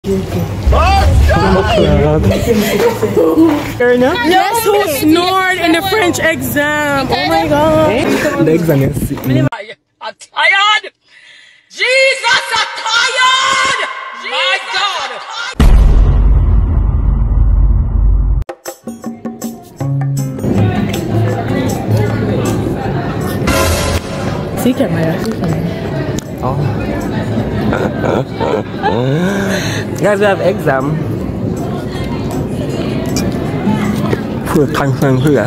Guess who snored in the French exam? Oh my god. The exam is sick. I'm tired! Jesus, I'm tired! My God! See camera. Oh. Guys, we have exam. For time here.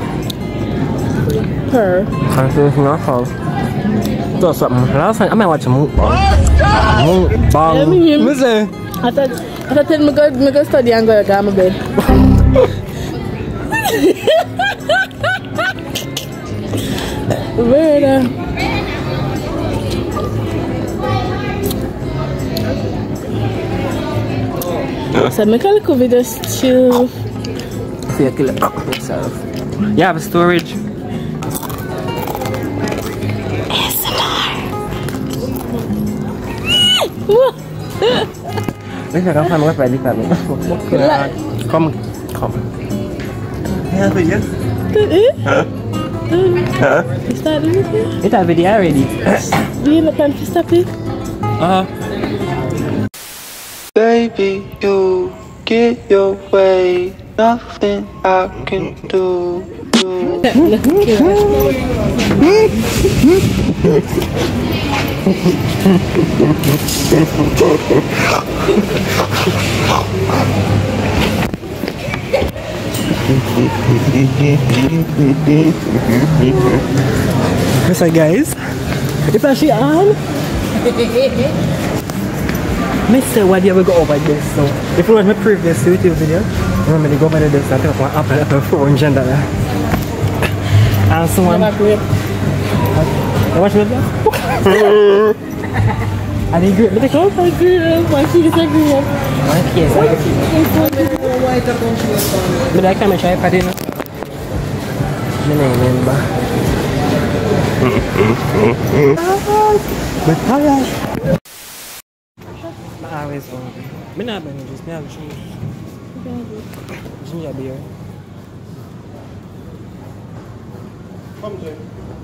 Her. Translation of do something. Last time I might watch a movie. Bang. Listen. I thought me go study and go to my bed. Where so make a little video chill. See you kill it yourself. You have a storage. Bây giờ các bạn có phải đi cả không yeah, video. You started it? It's a video already. Do you plan to stop it? Baby, you get your way. Nothing I can do. What's up, guys? It's actually on. Mister, why do you ever go over this? So, if you watch my previous YouTube video, remember to go over this and take one up and up for $400. And someone. You watch it? I didn't agree. But I can't agree. My feet are green. Yes, I agree. But I can't try it. I didn't remember. But tired. I always hungry. I'm not going to just have ginger beer. Come to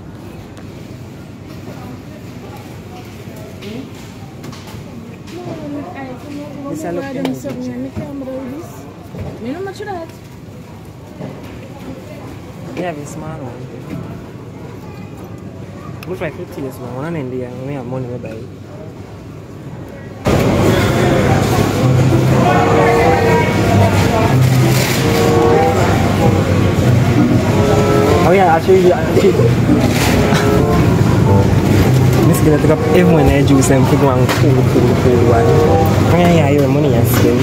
this I look in the yeah, it's small one. Looks like 50 is one in India. We have money to buy it. Oh yeah, actually this gonna take up everyone their juice and figure out cool one. Yeah, your money is still.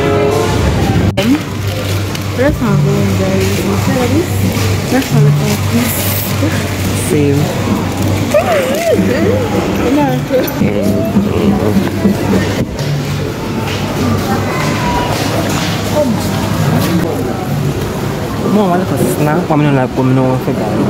That's not going very easy. That's not looking like this. Same. More like a snack. I'm not like women over for that.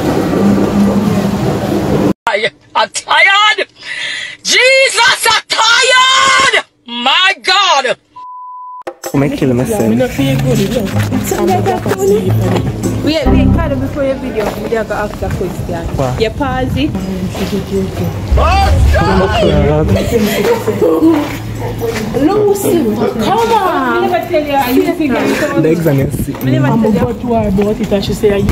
I'm tired! Jesus, I'm tired! My God! I might kill myself. Wait, Carter, before your video, we have to ask a question. You pause it. Lucy, come on! I never tell you how you figure it out. The exam is sick. I never tell you about it and she say, hi!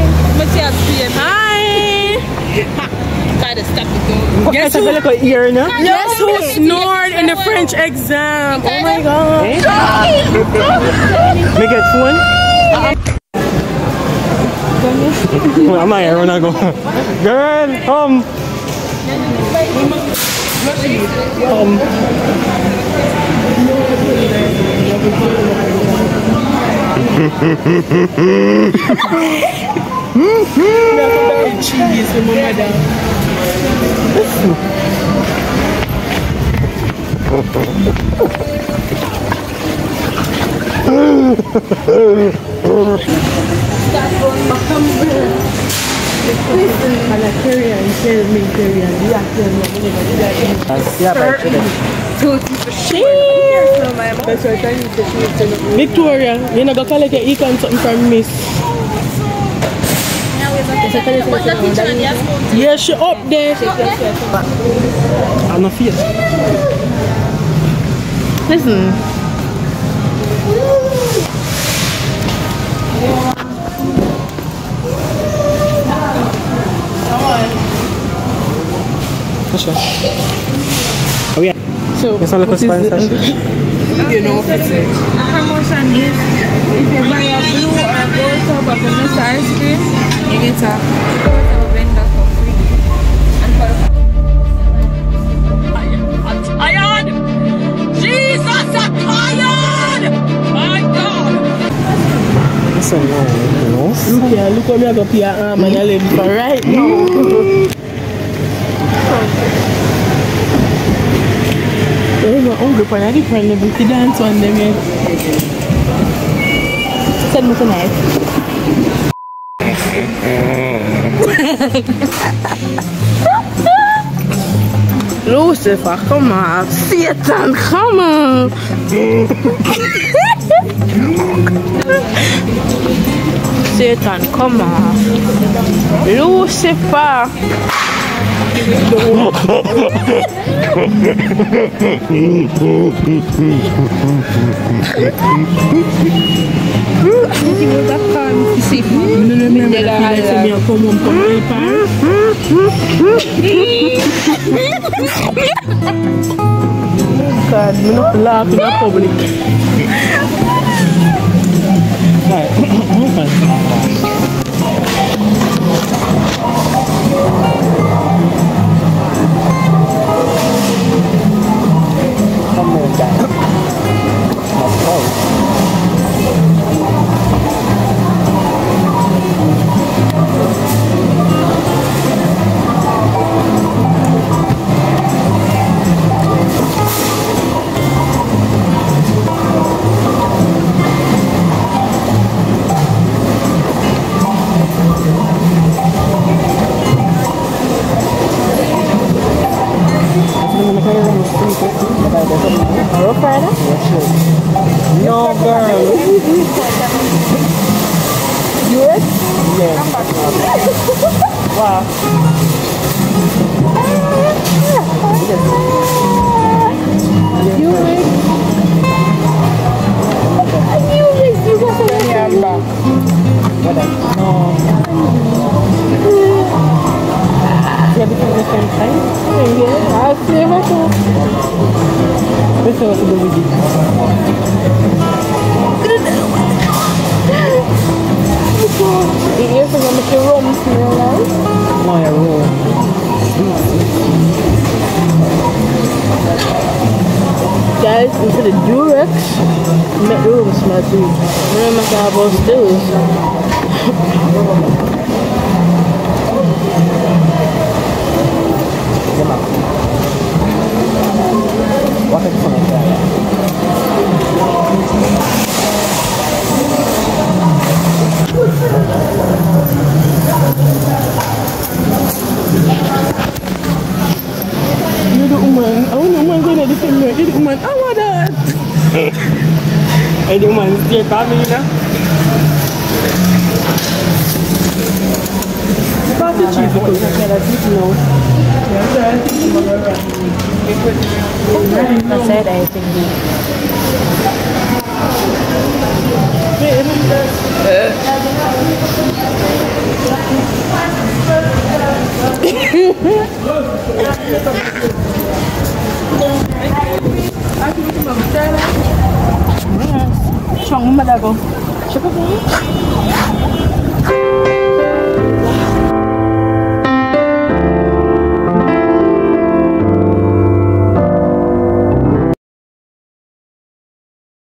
Gotta stop it. Guess who snored in the French exam? Oh my god. Make it one? I'm not here, we're not going. Girl, Cheese with my mother. That's what I need to do. Victoria, you know, go collect your econ something from Miss. Yeah, she up there. I'm not fear. Listen. Oh yeah. So, it's all sponsor. You know what it's like. Promotion is if you buy a blue or a gold tub of vanilla ice cream, you get a vendor for free. And for I'm tired. Jesus, I'm tired. My God. Listen, no. Look here, look how me I go pay your arm and your leg for right now. I'm hungry for a different level to dance on them yet. Send me tonight. Lucifer, come on. Satan, come on. Satan, come on. Lucifer. God, I'm not laughing in public. No, girl. Yours? Yeah. Wow. Yeah, because the same time. Yeah, I'll flavor too. This is what to do with it. You think I'm making rum smell like? No, you're wrong. Guys, into the Durex, make the room smell sweet. Remember how about stills? What is fun You're the woman. I want the woman going to the same way. You're the woman. I want that. Hey, the woman is still coming, you know? Pass the cheese because I can't eat now. I said I think Chong madago.